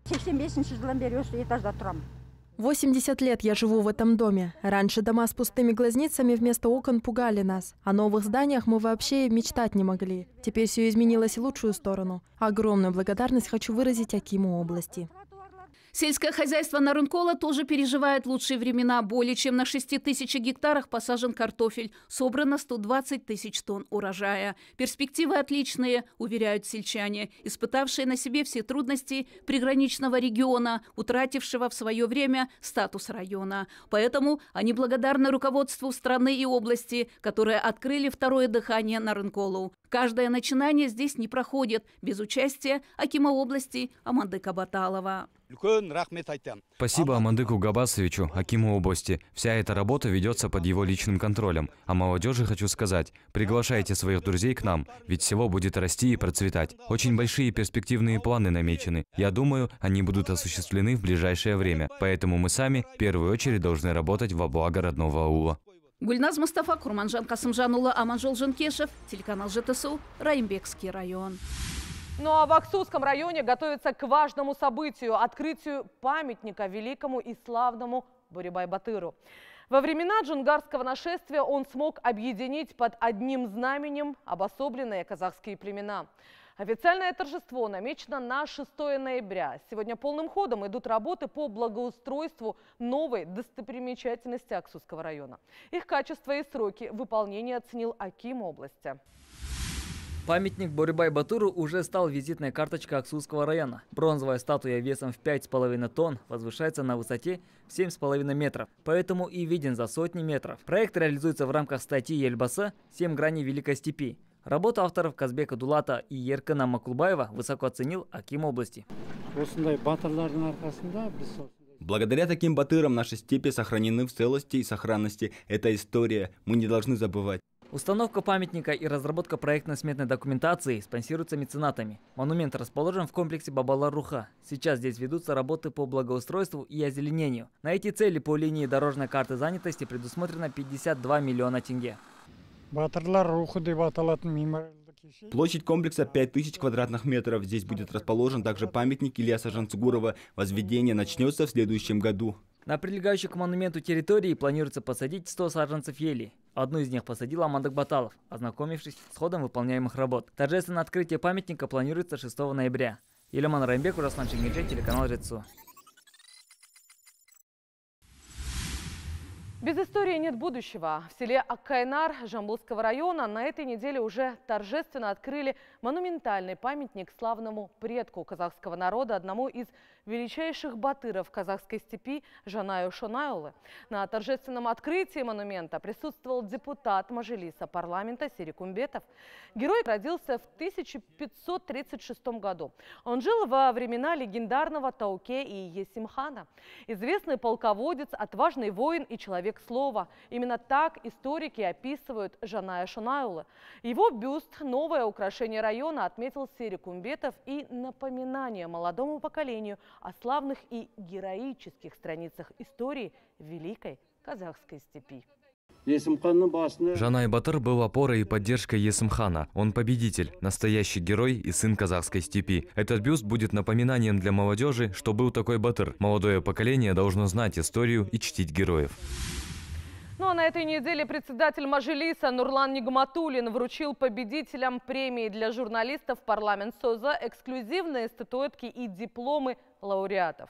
восемьдесят лет я живу в этом доме. Раньше дома с пустыми глазницами вместо окон пугали нас. О новых зданиях мы вообще мечтать не могли. Теперь все изменилось в лучшую сторону. Огромную благодарность хочу выразить Акиму области. Сельское хозяйство Нарынкола тоже переживает лучшие времена. Более чем на шести тысячах гектарах посажен картофель. Собрано сто двадцать тысяч тонн урожая. Перспективы отличные, уверяют сельчане, испытавшие на себе все трудности приграничного региона, утратившего в свое время статус района. Поэтому они благодарны руководству страны и области, которые открыли второе дыхание Нарынколу. Каждое начинание здесь не проходит без участия акима области Амандыка Баталова. Спасибо Амандыку Габасовичу, акиму области. Вся эта работа ведется под его личным контролем. А молодежи хочу сказать, приглашайте своих друзей к нам, ведь село будет расти и процветать. Очень большие перспективные планы намечены. Я думаю, они будут осуществлены в ближайшее время. Поэтому мы сами в первую очередь должны работать во благо родного аула. Гульназ Мустафа, Курманжан Касымжанула, Аманжол Жанкешев, телеканал ЖТСУ, Раимбекский район. Ну а в Аксусском районе готовится к важному событию – открытию памятника великому и славному Борибай-Батыру. Во времена джунгарского нашествия он смог объединить под одним знаменем обособленные казахские племена. Официальное торжество намечено на шестое ноября. Сегодня полным ходом идут работы по благоустройству новой достопримечательности Аксусского района. Их качество и сроки выполнения оценил аким области. Памятник Борибай-Батыру уже стал визитной карточкой Аксусского района. Бронзовая статуя весом в пять с половиной тонн возвышается на высоте в семь с половиной метров, поэтому и виден за сотни метров. Проект реализуется в рамках статьи Ельбасы «Семь граней Великой степи». Работу авторов Казбека Дулата и Еркина Макулбаева высоко оценил аким области. Благодаря таким батырам наши степи сохранены в целости и сохранности. Это история, мы не должны забывать. Установка памятника и разработка проектно-сметной документации спонсируются меценатами. Монумент расположен в комплексе Бабалар-Руха. Сейчас здесь ведутся работы по благоустройству и озеленению. На эти цели по линии дорожной карты занятости предусмотрено пятьдесят два миллиона тенге. Площадь комплекса пять тысяч квадратных метров. Здесь будет расположен также памятник Ильяса Жансугурова. Возведение начнется в следующем году. На прилегающей к монументу территории планируется посадить сто саженцев ели. Одну из них посадил Амандык Баталов, ознакомившись с ходом выполняемых работ. Торжественное открытие памятника планируется шестого ноября. Елеман Раймбек, Руслан Чингиджей, телеканал ЖТСУ. Без истории нет будущего. В селе Аккайнар Жамбылского района на этой неделе уже торжественно открыли монументальный памятник славному предку казахского народа, одному из величайших батыров казахской степи Жанаю Шонайлы. На торжественном открытии монумента присутствовал депутат Мажилиса парламента Серик Умбетов. Герой родился в тысяча пятьсот тридцать шестом году. Он жил во времена легендарного Тауке и Есимхана. Известный полководец, отважный воин и человек слова. Именно так историки описывают Жаная Шонайлы. Его бюст, новое украшение района, отметил Серик Умбетов и напоминание молодому поколению о славных и героических страницах истории Великой казахской степи. Жанай Батыр был опорой и поддержкой Есимхана. Он победитель, настоящий герой и сын казахской степи. Этот бюст будет напоминанием для молодежи, что был такой Батыр. Молодое поколение должно знать историю и чтить героев. Ну а на этой неделе председатель Мажилиса Нурлан Нигматуллин вручил победителям премии для журналистов парламент СОЗа эксклюзивные статуэтки и дипломы лауреатов.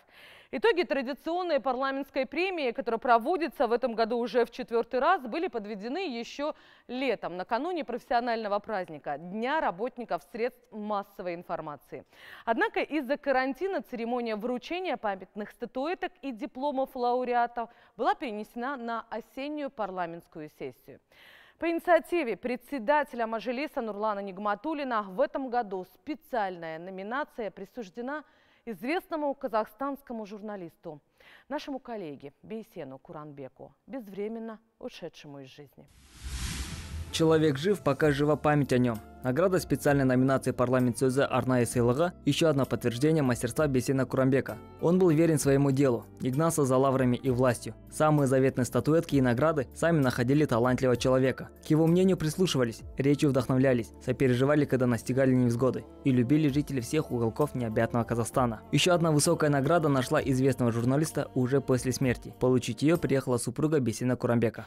Итоги традиционной парламентской премии, которая проводится в этом году уже в четвертый раз, были подведены еще летом, накануне профессионального праздника – Дня работников средств массовой информации. Однако из-за карантина церемония вручения памятных статуэток и дипломов лауреатов была перенесена на осеннюю парламентскую сессию. По инициативе председателя Мажилиса Нурлана Нигматуллина в этом году специальная номинация присуждена известному казахстанскому журналисту, нашему коллеге Бейсену Куранбеку, безвременно ушедшему из жизни. Человек жив, пока жива память о нем. Награда специальной номинации «Парламент Сөзі Арнайы сыйлығы» – еще одно подтверждение мастерства Бейсена Куранбека. Он был верен своему делу, не гнался за лаврами и властью. Самые заветные статуэтки и награды сами находили талантливого человека. К его мнению прислушивались, речью вдохновлялись, сопереживали, когда настигали невзгоды, и любили жители всех уголков необъятного Казахстана. Еще одна высокая награда нашла известного журналиста уже после смерти. Получить ее приехала супруга Бейсена Куранбека.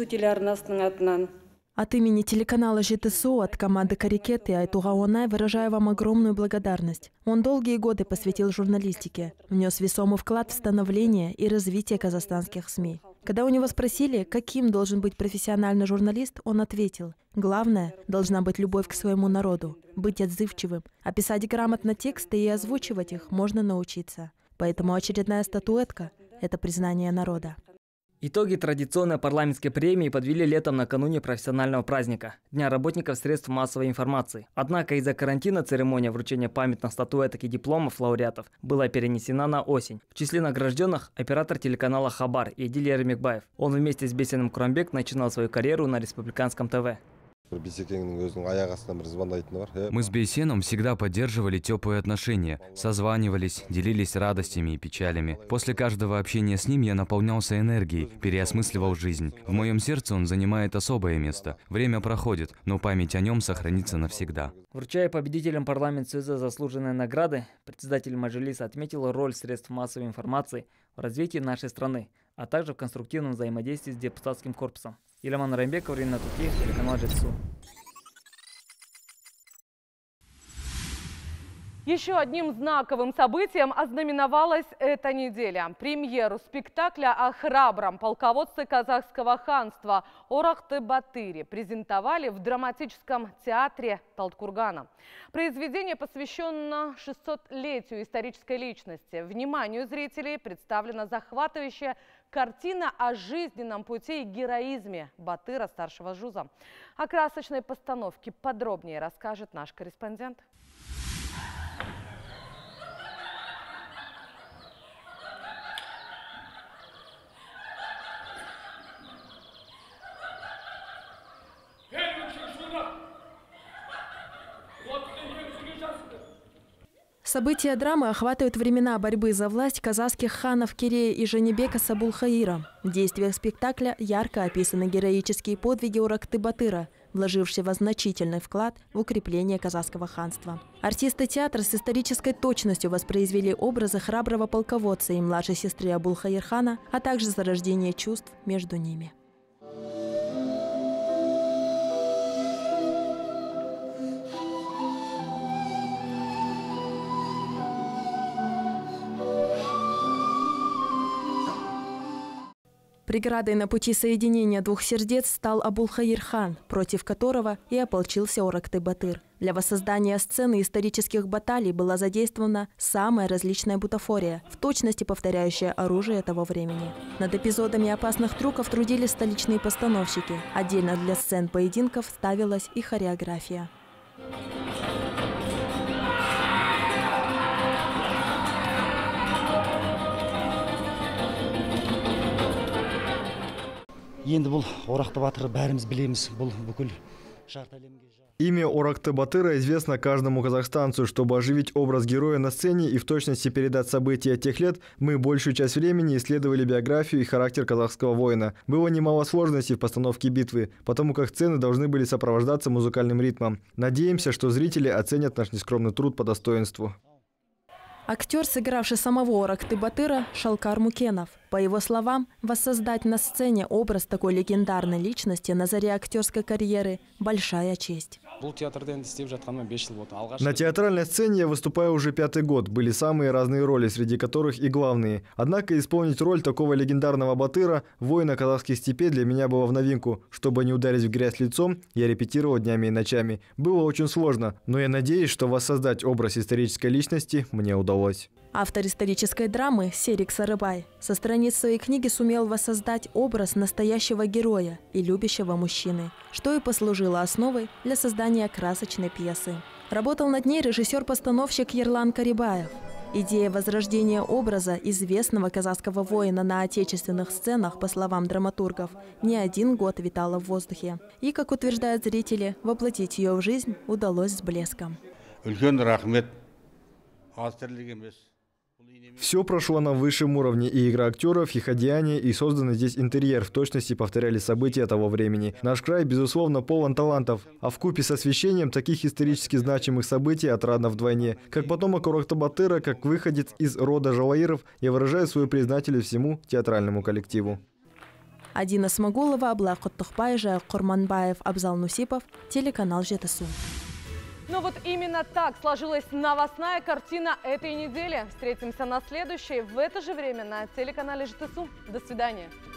От имени телеканала ЖТСУ, от команды «Карикет» и Айтуга Онай выражаю вам огромную благодарность. Он долгие годы посвятил журналистике, внес весомый вклад в становление и развитие казахстанских СМИ. Когда у него спросили, каким должен быть профессиональный журналист, он ответил: главное, должна быть любовь к своему народу, быть отзывчивым, а писать грамотно тексты и озвучивать их можно научиться. Поэтому очередная статуэтка – это признание народа. Итоги традиционной парламентской премии подвели летом накануне профессионального праздника – Дня работников средств массовой информации. Однако из-за карантина церемония вручения памятных статуэток и дипломов лауреатов была перенесена на осень. В числе награжденных – оператор телеканала «Хабар» Едиль Ермекбаев. Он вместе с Бейсеном Куранбек начинал свою карьеру на республиканском ТВ. Мы с Бейсеном всегда поддерживали теплые отношения, созванивались, делились радостями и печалями. После каждого общения с ним я наполнялся энергией, переосмысливал жизнь. В моем сердце он занимает особое место. Время проходит, но память о нем сохранится навсегда. Вручая победителям парламент Сөзі заслуженные награды, председатель Мажилиса отметил роль средств массовой информации в развитии нашей страны, а также в конструктивном взаимодействии с депутатским корпусом. Иламан Рамбеков, Рина Тукеев, телеканал ЖТСУ. Еще одним знаковым событием ознаменовалась эта неделя. Премьеру спектакля о храбром полководце казахского ханства Оракты-Батыре презентовали в драматическом театре Талдыкургана. Произведение посвящено шестисотлетию исторической личности. Вниманию зрителей представлена захватывающая картина о жизненном пути и героизме Батыра, старшего Жуза. О красочной постановке подробнее расскажет наш корреспондент. События драмы охватывают времена борьбы за власть казахских ханов Керея и Женебека с Абулхаиром. В действиях спектакля ярко описаны героические подвиги Оракты-Батыра, вложившего значительный вклад в укрепление казахского ханства. Артисты театра с исторической точностью воспроизвели образы храброго полководца и младшей сестры Абулхаир-хана, а также зарождение чувств между ними. Преградой на пути соединения двух сердец стал Абулхаир-хан, против которого и ополчился Оракты-Батыр. Для воссоздания сцены исторических баталий была задействована самая различная бутафория, в точности повторяющая оружие того времени. Над эпизодами опасных трюков трудились столичные постановщики. Отдельно для сцен поединков ставилась и хореография. Имя Оракты-Батыра известно каждому казахстанцу. Чтобы оживить образ героя на сцене и в точности передать события тех лет, мы большую часть времени исследовали биографию и характер казахского воина. Было немало сложностей в постановке битвы, потому как сцены должны были сопровождаться музыкальным ритмом. Надеемся, что зрители оценят наш нескромный труд по достоинству. Актер, сыгравший самого Оракты-Батыра, Шалкар Мукенов. По его словам, воссоздать на сцене образ такой легендарной личности на заре актерской карьеры – большая честь. На театральной сцене я выступаю уже пятый год. Были самые разные роли, среди которых и главные. Однако исполнить роль такого легендарного батыра, воина казахских степей, для меня было в новинку. Чтобы не ударить в грязь лицом, я репетировал днями и ночами. Было очень сложно, но я надеюсь, что воссоздать образ исторической личности мне удалось. Автор исторической драмы Серик Сарыбай со страниц своей книги сумел воссоздать образ настоящего героя и любящего мужчины, что и послужило основой для создания красочной пьесы. Работал над ней режиссер-постановщик Ерлан Карибаев. Идея возрождения образа известного казахского воина на отечественных сценах, по словам драматургов, не один год витала в воздухе. И, как утверждают зрители, воплотить ее в жизнь удалось с блеском. Все прошло на высшем уровне, и игра актеров, и ходяние, и созданный здесь интерьер в точности повторяли события того времени. Наш край, безусловно, полон талантов, а вкупе с освещением таких исторически значимых событий отрадно вдвойне. Как потомок Урахта-Батыра, как выходец из рода Жалаиров, я выражаю свою признательность всему театральному коллективу. Адина Смагулова, Аблай Куттухбай, Курманбаев, Абзал Нусипов, телеканал Жетысу. Ну вот именно так сложилась новостная картина этой недели. Встретимся на следующей в это же время на телеканале Жетысу. До свидания.